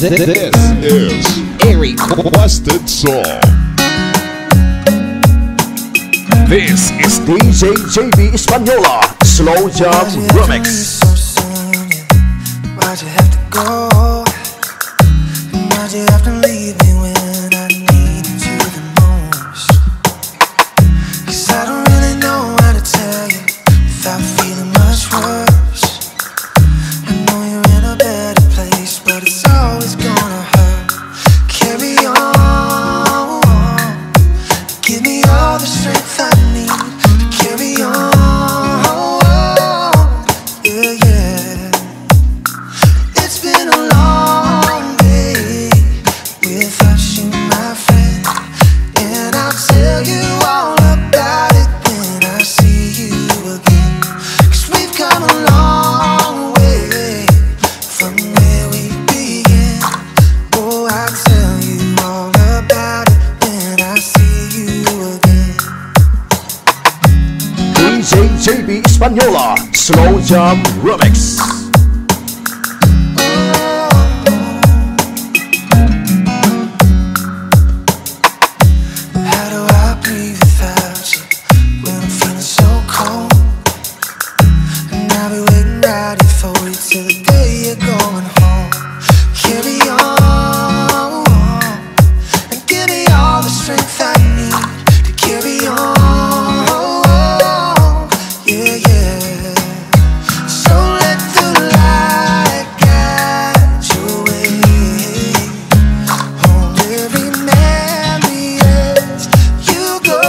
This is a requested song. This is DJ JB Española Slow Jam Remix. Why'd you have to go? Why'd you have to leave me when I needed you the most? 'Cause I don't really know how to tell you without feeling much worse. I know you're in a better place, but it's always gonna hurt. Carry on, give me all the strength I need to carry on. Yeah, yeah. It's been a long day without you, my friend, and I'll tell you all about it when I see you again. 'Cause we've come a long way from where we began. Oh, I'll tell you all about it when I see you again. DJ JB Española Slow Jam Remix. How do I breathe without you when I'm feeling so cold? And I'll be waiting right here for you till the day you're going home. Carry on and give me all the strength I need to carry on. Yeah, yeah. So let the light guide your way. Hold every memory as you go,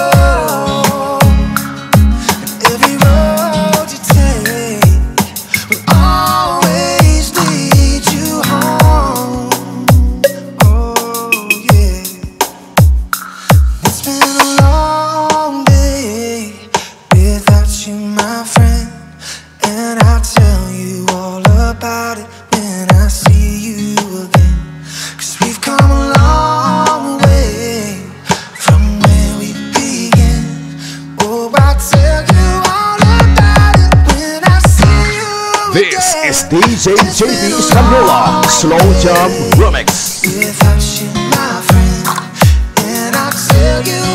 and every road you take will always lead you home. Oh yeah. It's been a long day without you, my friend, and I'll tell you all about it when I see you again. 'Cause we've come a long way from where we began. Oh, I'll tell you all about it when I see you This again. is DJ JB Española Slow Jam Remix. Without you, my friend, and I'll tell you